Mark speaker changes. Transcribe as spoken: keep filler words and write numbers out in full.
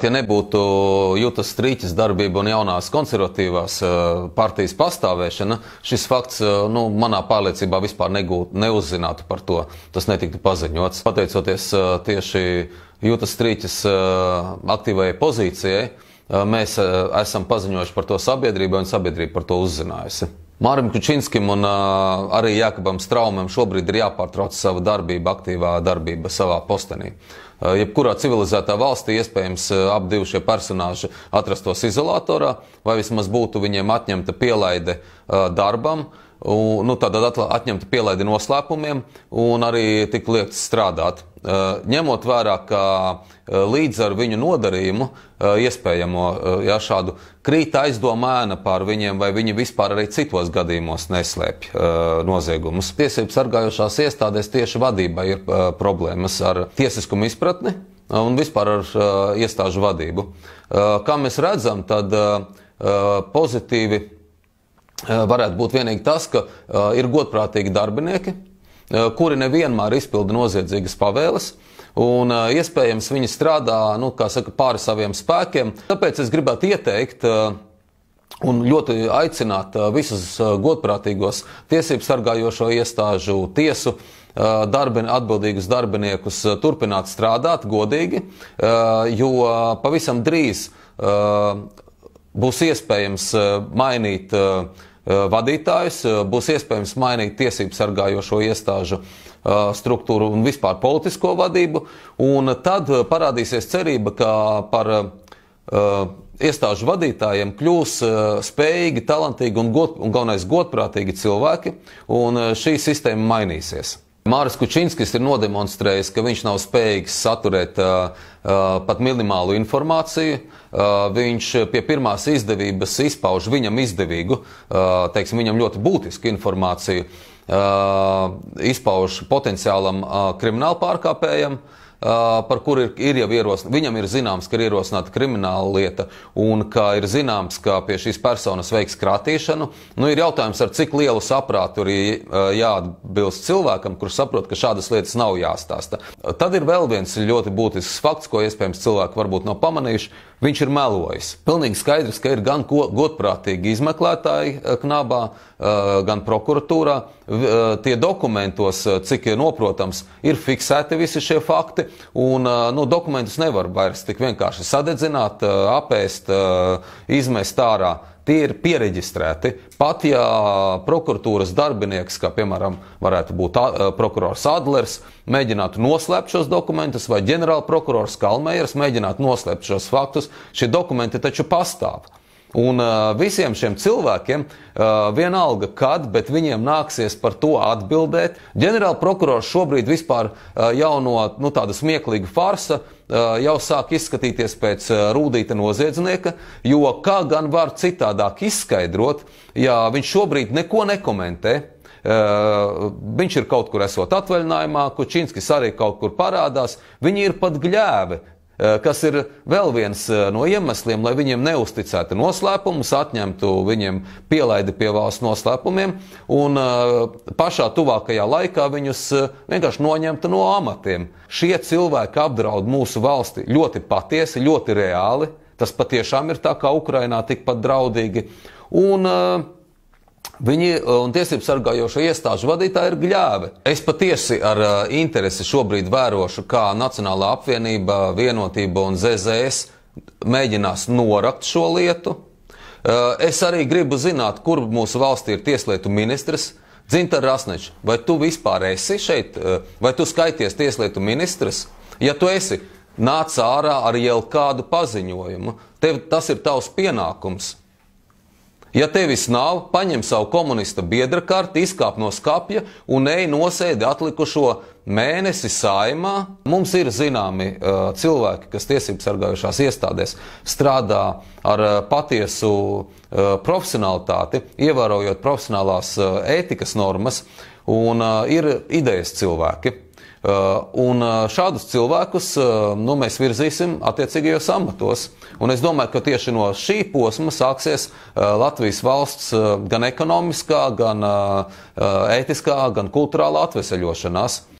Speaker 1: Ja nebūtu Jutas Strīķes darbība un jaunās konservatīvās partijas pastāvēšana, šis fakts, nu, manā pārliecībā vispār negūt, neuzzinātu par to. Tas netiktu paziņots. Pateicoties tieši Jutas Strīķes aktīvajai pozīcijai, mēs esam paziņojuši par to sabiedrībai un sabiedrība par to uzzinājusi. Mārim Kučinskim un uh, arī Jākabam Straumam šobrīd ir jāpārtrauc sava darbība, aktīvā darbība savā postenī. Uh, jebkurā civilizētā valstī iespējams uh, ap divi šie personāži atrastos izolatorā, vai vismaz būtu viņiem atņemta pielaide uh, darbam, un, nu, tātad atņemta pielaide noslēpumiem un arī tik liekts strādāt. Uh, ņemot vērā, ka uh, līdz ar viņu nodarījumu uh, iespējamo uh, ja, šādu krīt aizdomēna pār viņiem, vai viņi vispār arī citos gadījumos neslēpj uh, noziegumus. Tiesību sargājošās iestādēs tieši vadībai ir uh, problēmas ar tiesiskumu izpratni un vispār ar uh, iestāžu vadību. Uh, kā mēs redzam, tad uh, pozitīvi uh, varētu būt vienīgi tas, ka uh, ir godprātīgi darbinieki, kuri nevienmēr izpilda noziedzīgas pavēles, un iespējams viņi strādā, nu, kā saka, pāri saviem spēkiem. Tāpēc es gribētu ieteikt un ļoti aicināt visus godprātīgos tiesību sargājošo iestāžu, tiesu, darbin, atbildīgus darbiniekus turpināt strādāt godīgi, jo pavisam drīz būs iespējams mainīt vadītājus, būs iespējams mainīt tiesību sargājošo iestāžu struktūru un vispār politisko vadību, un tad parādīsies cerība, ka par iestāžu vadītājiem kļūs spējīgi, talantīgi un, god, un galvenais godprātīgi cilvēki, un šī sistēma mainīsies. Māris Kučinskis ir nodemonstrējis, ka viņš nav spējīgs saturēt uh, uh, pat minimālu informāciju. Uh, viņš pie pirmās izdevības izpauž viņam izdevīgu, uh, teiksim, viņam ļoti būtisku informāciju, uh, izpauž potenciālam uh, kriminālu pārkāpējam, uh, par kuru ir, ir jau ierosināta. Viņam ir zināms, ka ir ierosināta krimināla lieta un ka ir zināms, ka pie šīs personas veiks krātīšanu. Nu, ir jautājums, ar cik lielu saprātu arī uh, jāatbilst cilvēkam, kurš saprot, ka šādas lietas nav jāstāsta. Tad ir vēl viens ļoti būtisks fakts, ko iespējams cilvēki varbūt nav pamanījuši. Viņš ir melojis. Pilnīgi skaidrs, ka ir gan godprātīgi izmeklētāji knabā, gan prokuratūrā. Tie dokumentos, cik ir noprotams, ir fiksēti visi šie fakti, un nu, dokumentus nevar vairs tik vienkārši sadedzināt, apēst, izmest ārā. Tie ir piereģistrēti. Pat ja prokuratūras darbinieks, kā piemēram varētu būt prokurors Adlers, mēģinātu noslēpt šos dokumentus, vai ģenerāla prokurors Kalmējers mēģinātu noslēpt šos faktus, šie dokumenti taču pastāv. Un uh, visiem šiem cilvēkiem uh, vienalga kad, bet viņiem nāksies par to atbildēt. Ģenerāla prokurors šobrīd vispār uh, jau no nu, tāda smieklīga farsa uh, jau sāk izskatīties pēc uh, rūdīta noziedznieka, jo kā gan var citādāk izskaidrot, ja viņš šobrīd neko nekomentē. Uh, viņš ir kaut kur esot atvaļinājumā, Kučinskis arī kaut kur parādās, viņi ir pat gļēvi. Kas ir vēl viens no iemesliem, lai viņiem neusticētu noslēpumus, atņemtu viņiem pielaidi pie valsts noslēpumiem un pašā tuvākajā laikā viņus vienkārši noņemtu no amatiem. Šie cilvēki apdraud mūsu valsti ļoti patiesi, ļoti reāli. Tas patiešām ir tā kā Ukrainā tikpat draudīgi. Un viņi un tiesību sargājošo iestāžu vadītāji ir gļēvi. Es patiesi ar uh, interesi šobrīd vērošu, kā Nacionālā apvienība, Vienotība un Z Z S mēģinās norakt šo lietu. Uh, es arī gribu zināt, kur mūsu valstī ir tieslietu ministrs. Dzintar Rasneč, vai tu vispār esi šeit? Uh, vai tu skaities tieslietu ministrs? Ja tu esi, nāc ārā ar jau kādu paziņojumu. Tev tas ir tavs pienākums. Ja tevis nav, paņem savu komunista biedra karti, izkāp no skapja un ej nosēdi atlikušo mēnesi saimā. Mums ir zināmi uh, cilvēki, kas tiesību sargājušās iestādēs strādā ar uh, patiesu uh, profesionalitāti, ievērojot profesionālās uh, ētikas normas, un uh, ir idejas cilvēki. Uh, un uh, šādus cilvēkus uh, nu, mēs virzīsim attiecīgajos amatos. Un es domāju, ka tieši no šī posma sāksies uh, Latvijas valsts uh, gan ekonomiskā, gan uh, ētiskā, gan kulturālā atveseļošanās.